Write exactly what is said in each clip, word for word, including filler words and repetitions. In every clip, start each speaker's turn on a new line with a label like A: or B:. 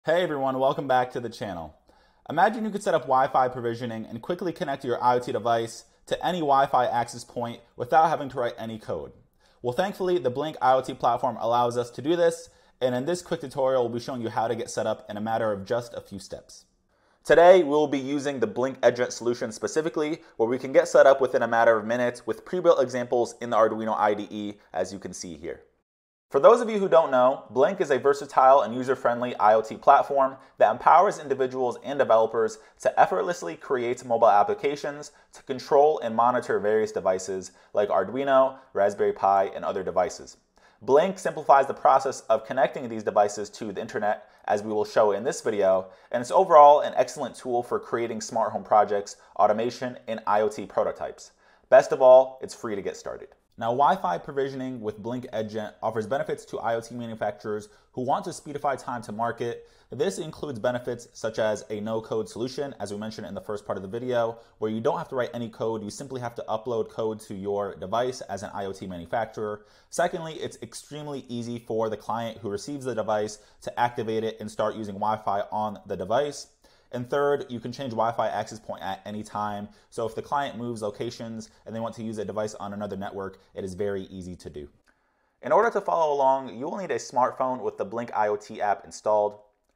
A: Hey everyone, welcome back to the channel. Imagine you could set up Wi-Fi provisioning and quickly connect your IoT device to any Wi-Fi access point without having to write any code. Well, thankfully, the Blynk IoT platform allows us to do this, and in this quick tutorial, we'll be showing you how to get set up in a matter of just a few steps. Today, we'll be using the Blynk.Edgent solution specifically, where we can get set up within a matter of minutes with pre-built examples in the Arduino I D E, as you can see here. For those of you who don't know, Blynk is a versatile and user-friendly IoT platform that empowers individuals and developers to effortlessly create mobile applications to control and monitor various devices like Arduino, Raspberry Pi, and other devices. Blynk simplifies the process of connecting these devices to the internet, as we will show in this video, and it's overall an excellent tool for creating smart home projects, automation, and IoT prototypes. Best of all, it's free to get started. Now, Wi-Fi provisioning with Blynk.Edgent offers benefits to IoT manufacturers who want to speedify time to market. This includes benefits such as a no-code solution, as we mentioned in the first part of the video, where you don't have to write any code. You simply have to upload code to your device as an IoT manufacturer. Secondly, it's extremely easy for the client who receives the device to activate it and start using Wi-Fi on the device. And third, you can change Wi-Fi access point at any time. So if the client moves locations and they want to use a device on another network, it is very easy to do. In order to follow along, you will need a smartphone with the Blynk IoT app installed.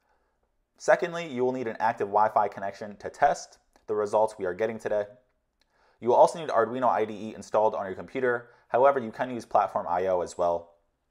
A: Secondly, you will need an active Wi-Fi connection to test the results we are getting today. You will also need Arduino I D E installed on your computer. However, you can use Platform I O as well.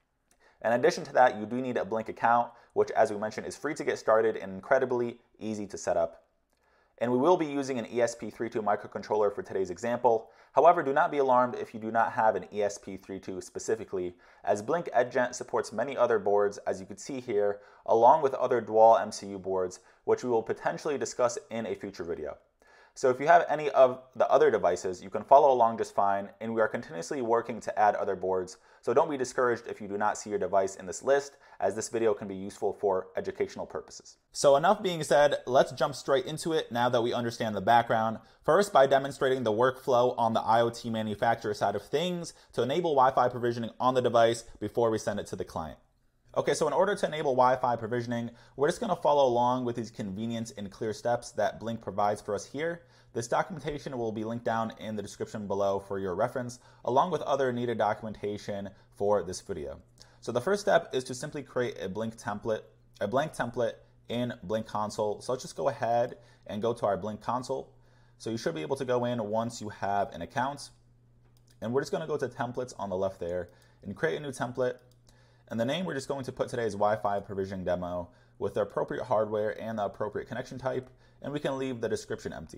A: In addition to that, you do need a Blynk account, which, as we mentioned, is free to get started and incredibly easy to set up. And we will be using an E S P thirty-two microcontroller for today's example. However, do not be alarmed if you do not have an E S P thirty-two specifically, as Blynk.Edgent supports many other boards, as you can see here, along with other dual M C U boards, which we will potentially discuss in a future video. So if you have any of the other devices, you can follow along just fine, and we are continuously working to add other boards, so don't be discouraged if you do not see your device in this list, as this video can be useful for educational purposes. So enough being said, let's jump straight into it now that we understand the background. First, by demonstrating the workflow on the IoT manufacturer side of things to enable Wi-Fi provisioning on the device before we send it to the client. Okay, so in order to enable Wi-Fi provisioning, we're just going to follow along with these convenient and clear steps that Blynk provides for us here. This documentation will be linked down in the description below for your reference, along with other needed documentation for this video. So the first step is to simply create a Blynk template, a blank template in Blynk console. So let's just go ahead and go to our Blynk console. So you should be able to go in once you have an account. And we're just going to go to templates on the left there and create a new template. And the name we're just going to put today is Wi-Fi provisioning demo with the appropriate hardware and the appropriate connection type, and we can leave the description empty.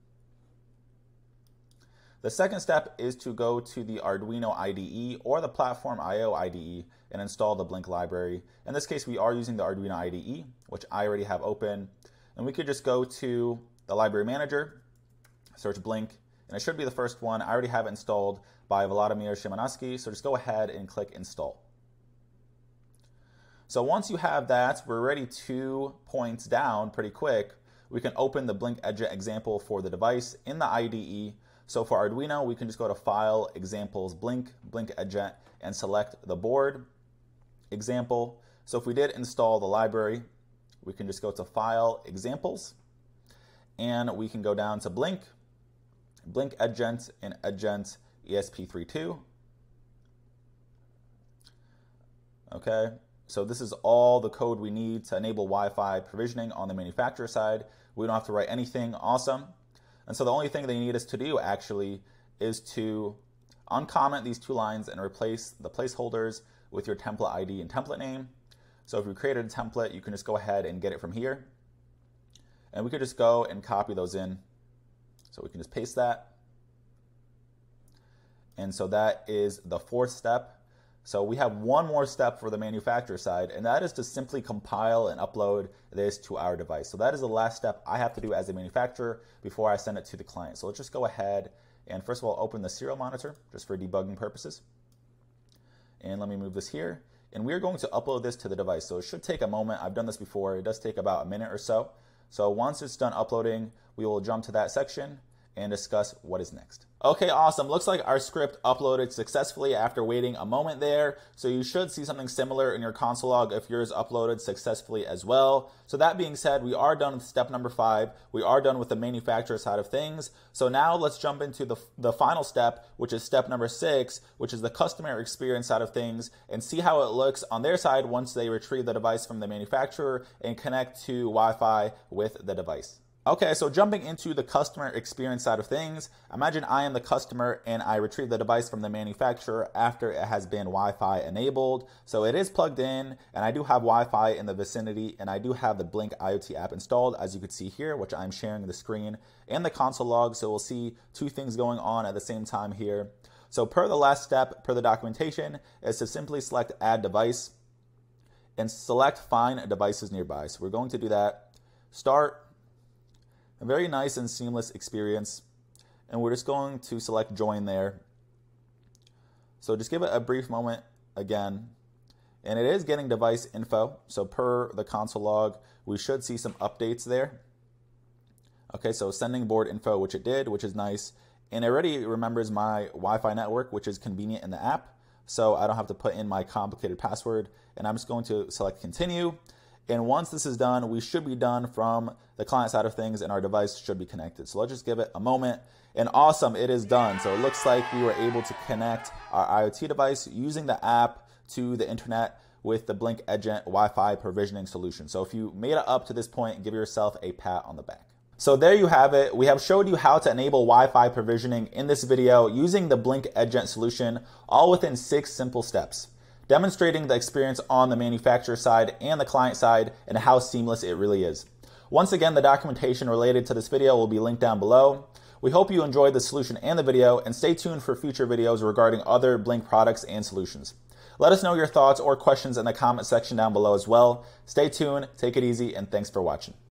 A: The second step is to go to the Arduino I D E or the Platform I O I D E and install the Blynk library. In this case, we are using the Arduino I D E, which I already have open, and we could just go to the library manager, search Blynk, and it should be the first one. I already have it installed by Vladimir Shimanovsky, so just go ahead and click install. So once you have that, we're already two points down pretty quick. We can open the Blynk-Edgent example for the device in the I D E. So for Arduino, we can just go to File, Examples, Blynk, Blynk-Edgent, and select the board example. So if we did install the library, we can just go to File, Examples, and we can go down to Blynk, Blynk-Edgent, and Edgent E S P thirty-two. Okay. So this is all the code we need to enable Wi-Fi provisioning on the manufacturer side. We don't have to write anything. Awesome. And so the only thing they need us to do actually is to uncomment these two lines and replace the placeholders with your template I D and template name. So if you created a template, you can just go ahead and get it from here. And we could just go and copy those in. So we can just paste that. And so that is the fourth step. So we have one more step for the manufacturer side, and that is to simply compile and upload this to our device. So that is the last step I have to do as a manufacturer before I send it to the client. So let's just go ahead and first of all open the serial monitor just for debugging purposes. And let me move this here. And we're going to upload this to the device. So it should take a moment. I've done this before. It does take about a minute or so. So once it's done uploading, we will jump to that section. and discuss what is next. Okay, awesome. Looks like our script uploaded successfully after waiting a moment there. So you should see something similar in your console log if yours uploaded successfully as well. So that being said, we are done with step number five. We are done with the manufacturer side of things. So now let's jump into the, the final step, which is step number six, which is the customer experience side of things, and see how it looks on their side once they retrieve the device from the manufacturer and connect to Wi-Fi with the device. Okay, so jumping into the customer experience side of things, imagine I am the customer and I retrieve the device from the manufacturer after it has been Wi-Fi enabled. So it is plugged in and I do have Wi-Fi in the vicinity and I do have the Blynk IoT app installed, as you can see here, which I'm sharing the screen and the console log. So we'll see two things going on at the same time here. So per the last step, per the documentation, is to simply select add device and select find devices nearby. So we're going to do that. Start. A very nice and seamless experience, and we're just going to select join there. So just give it a brief moment again, and it is getting device info. So per the console log, we should see some updates there. Okay, so sending board info, which it did, which is nice, and it already remembers my Wi-Fi network, which is convenient in the app, so I don't have to put in my complicated password, and I'm just going to select continue. And once this is done, we should be done from the client side of things and our device should be connected. So let's just give it a moment. And awesome, it is done. So it looks like we were able to connect our IoT device using the app to the internet with the Blynk.Edgent Wi-Fi provisioning solution. So if you made it up to this point, give yourself a pat on the back. So there you have it. We have showed you how to enable Wi-Fi provisioning in this video using the Blynk.Edgent solution, all within six simple steps, demonstrating the experience on the manufacturer side and the client side and how seamless it really is. Once again, the documentation related to this video will be linked down below. We hope you enjoyed the solution and the video, and stay tuned for future videos regarding other Blynk products and solutions. Let us know your thoughts or questions in the comment section down below as well. Stay tuned, take it easy, and thanks for watching.